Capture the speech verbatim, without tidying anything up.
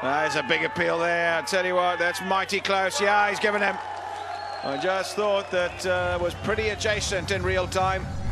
There's a big appeal there. I tell you what, that's mighty close. Yeah, he's given him. I just thought that uh, was pretty adjacent in real time.